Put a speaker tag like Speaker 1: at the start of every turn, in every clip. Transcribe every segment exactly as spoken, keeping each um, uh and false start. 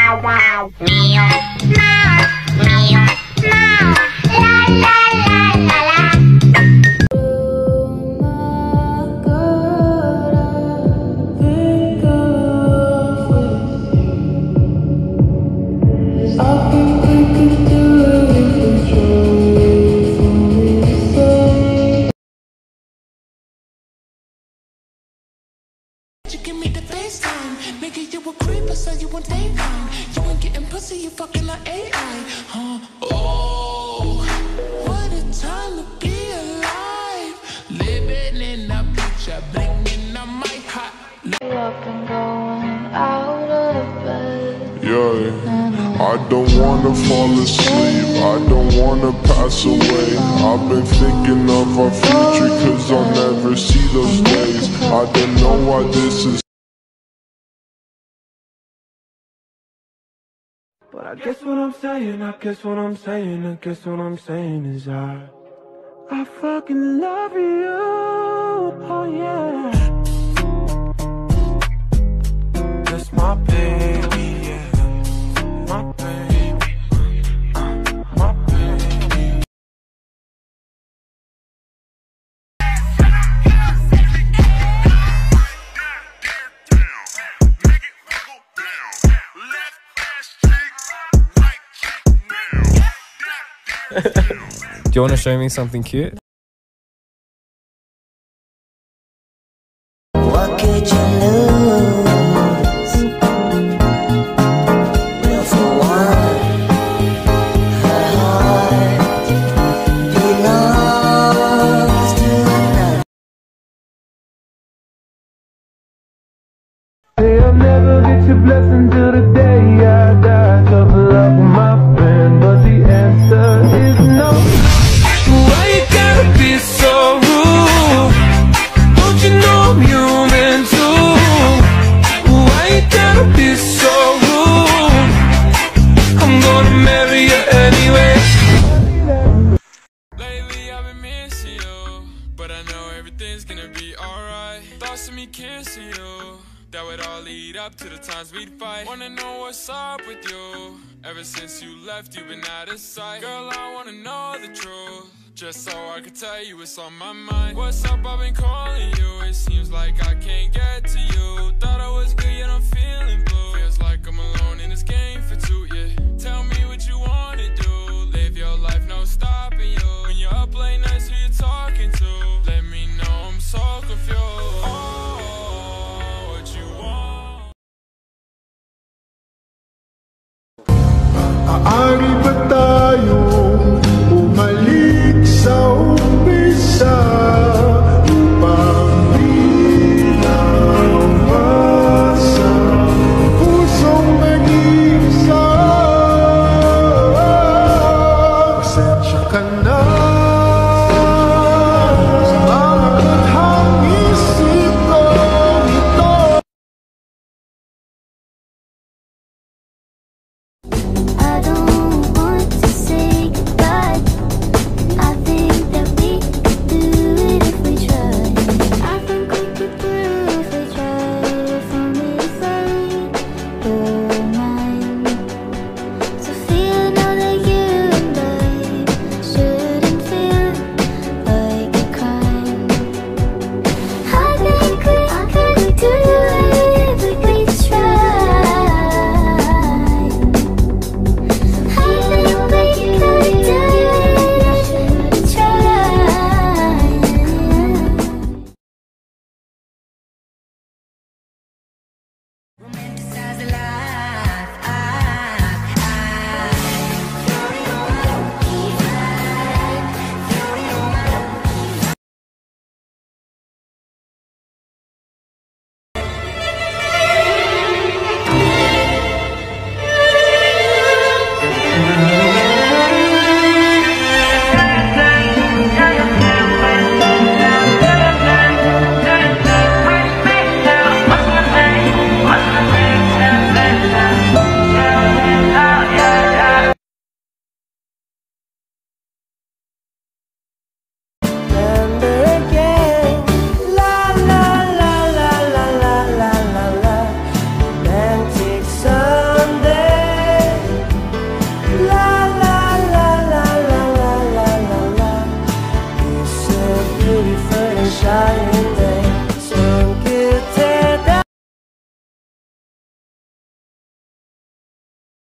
Speaker 1: You give me the FaceTime, nigga, you a creep, I saw you on Daytime. You ain't getting pussy, you fucking like A I, huh? Oh, what a time to be alive, living in a picture, blinging on my hot.
Speaker 2: Up and going out of bed.
Speaker 3: Yeah, I don't wanna fall asleep, I don't wanna pass away. I've been thinking of our future, cause I'll never see those days. I don't know why this is.
Speaker 4: But I guess what I'm saying, I guess what I'm saying, I guess what I'm saying is I I fucking love you, oh yeah. That's my baby, yeah. My baby, uh, my baby.
Speaker 5: Do you want to show me something cute?
Speaker 6: What could you lose? Well, for one, her heart belongs to another.
Speaker 4: Say I'll never get your blessing till the day I die. Tough luck, my friend, but the answer is no. Why you gotta be so rude? Don't you know I'm human too? Why you gotta be so rude? I'm gonna marry you anyway.
Speaker 1: Lately I've been missing you, but I know everything's gonna be alright. Thoughts of me kissing you, that would all lead up to the times we'd fight. Wanna know what's up with you? Ever since you left, you've been out of sight. Girl, I wanna know the truth, just so I can tell you what's on my mind. What's up, I've been calling you, it seems like I can't get to you. Thought I was good, yet I'm feeling blue. Feels like I'm alone in this game for two, yeah. Tell me what you wanna do, live your life, no stopping you. When you're up late nights, who you talking to? Let me know, I'm so confused. Oh, what you want?
Speaker 3: Maaari ba tayong umalik sa umpisa upang di na umasa pusong nag-iisa? Pasensya ka na sa mga baghang isip ko ito.
Speaker 2: I don't want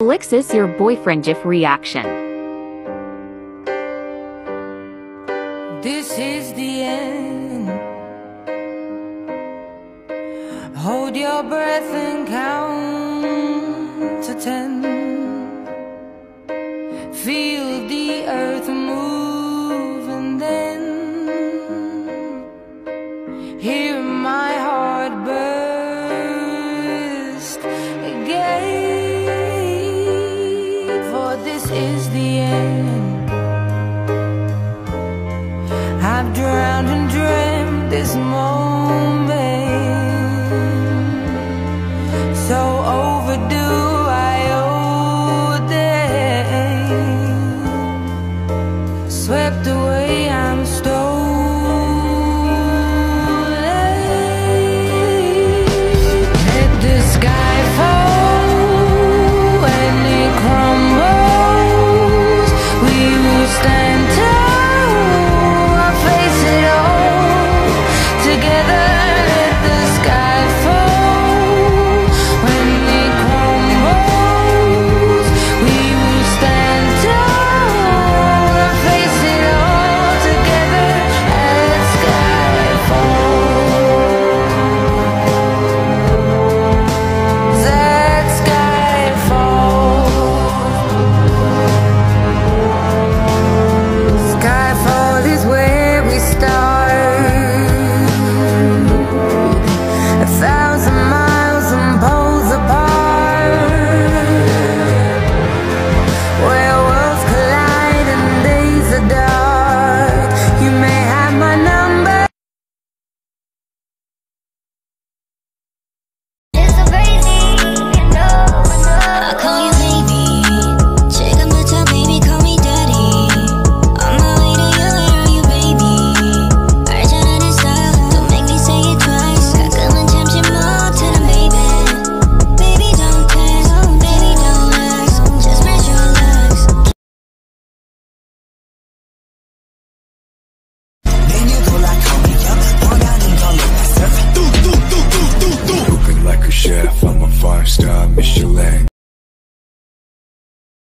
Speaker 7: Blixis your boyfriend GIF reaction.
Speaker 8: This is the end. Hold your breath and count to ten. Feel the earth move and then hear my heart burst again. For this is the end. I've drowned and dreamt this moment, so overdue I owe them. Swept away, I'm stolen. Let the sky fall when it crumbles. We will stand tall, I'll face it all together. Let the sky fall when it crumbles. We will stand tall, I'll face it all together. Let sky falls. That sky falls. Skyfall is where we start. A thousand miles and poles apart, where worlds collide and days are dark. You may have my number.
Speaker 9: It's so crazy, you know, I call you baby. Shake up the top, baby, call me daddy. On my way to you, where are you, baby? I try to decide, don't make me say it twice. 가끔은 잠시 멈춰라, baby. Baby, don't test, baby, don't ask. Just spread your legs.
Speaker 10: Cooking like a chef, I'm a five-star Michelin.